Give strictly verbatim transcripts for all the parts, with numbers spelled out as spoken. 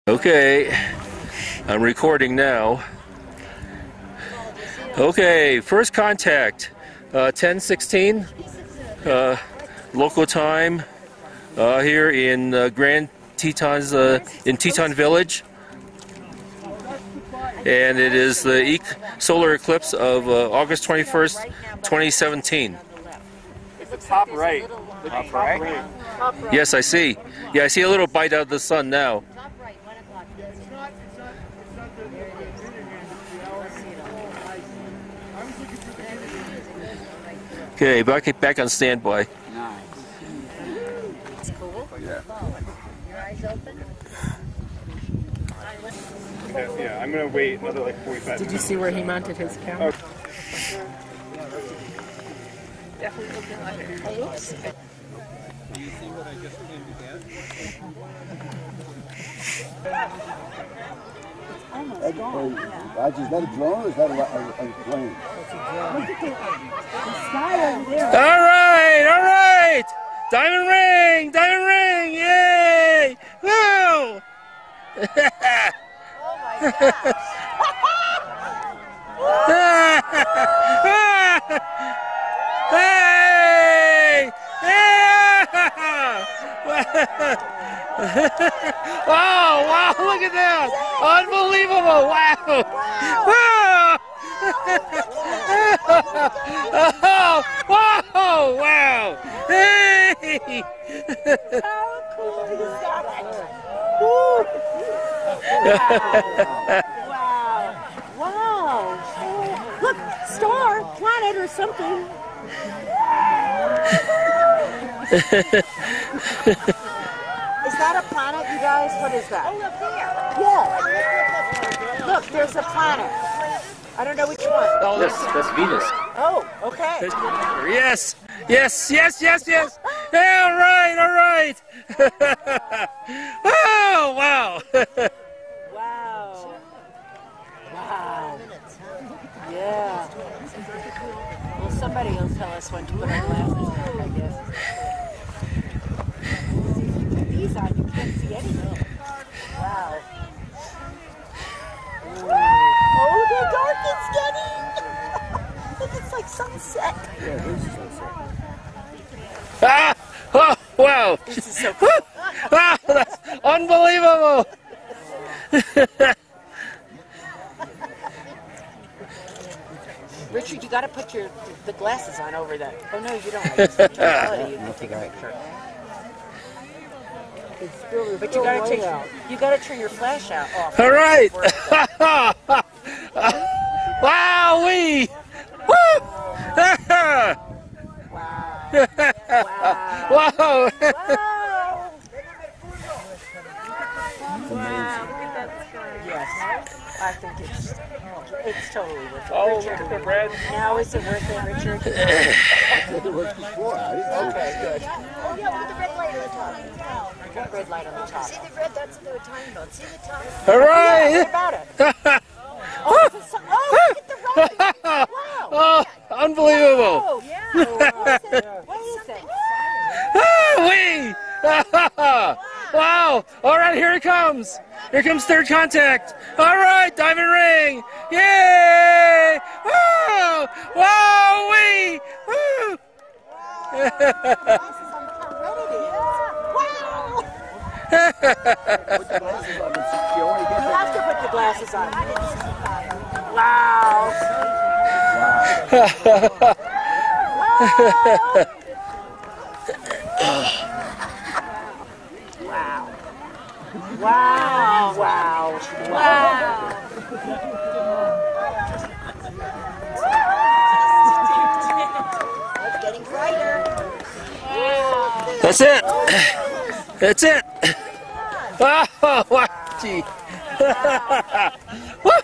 Okay, I'm recording now. Okay, first contact, uh, ten sixteen, uh, local time, uh, here in uh, Grand Teton's, uh, in Teton Village, and it is the e solar eclipse of uh, August twenty-first, twenty seventeen. It's the top right. The top right. Yes, I see. Yeah, I see a little bite out of the sun now. Okay, back back on standby. Nice. It's cool. Yeah. Your eyes open? Okay, yeah, I'm gonna wait another like forty-five Did you see where he mounted his camera? Oh. Definitely looking like it. Oops. Do you see what I just came to get? That's crazy. Roger, is that a drone or is that a, a, a plane? All right, all right. Diamond ring, diamond ring, yay! Woo! Oh my gosh. Hey! Yeah! Wow, wow, look at that! Unbelievable! Wow! Wow! Oh, wow! Wow! Hey! How cool is that? Wow! Wow! Look, star, planet, or something. Is that a planet, you guys? What is that? Oh, look there. Yeah. Look, there's a planet. I don't know which one. Oh, that's, that's Venus. Oh, okay. Yes, yes, yes, yes, yes. Yeah, all right, all right. Oh, wow. Wow. Wow. Yeah. Well, somebody will tell us when to put our glasses back, I guess. These on, you can't see anything. Wow. Oh, the dark is getting. Look, it's like sunset. Yeah, it is sunset. Ah, oh, wow. This is so cool. Ah, that's unbelievable. Richard, you got to put your the glasses on over that. Oh no, you don't. It's the totality. You can take a picture. But you got to take. You got to turn your flash out off. All right. Wowee! Woo! Wow. Wow. Wow! Wow. Yes, I think it's it's totally worth it. Oh, Richard, look at the red. now is it worth it, Richard? It worked before. I didn't see Okay, good. Oh yeah, look at the red light on the top. What red light on the top? See the red? That's what they were talking about. See the top? All Yeah, right. what about it? Oh, it's a, su- oh, look at the red. Wow. Oh, unbelievable! Oh, yeah. What is it? Ah, wee! Wow! All right, here it comes. Here comes third contact. All right, diamond ring. Yay! Wow! Wow! Wee! Woo! Put the glasses on. It's- you only get You that. have to put the glasses on. Wow. Wow. Wow. Wow. Wow. It's getting brighter. That's it. That's it. Oh, wow! Gee. Woo!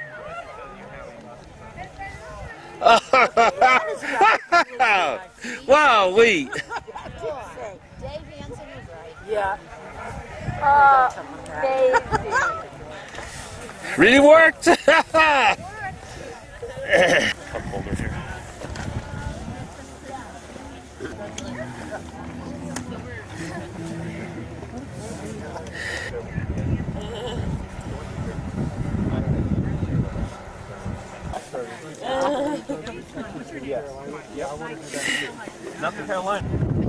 Wow, wee. Dave Hansen was right. Yeah. Uh, baby. Really worked. Cup holder here. Yes. Yep. North Carolina.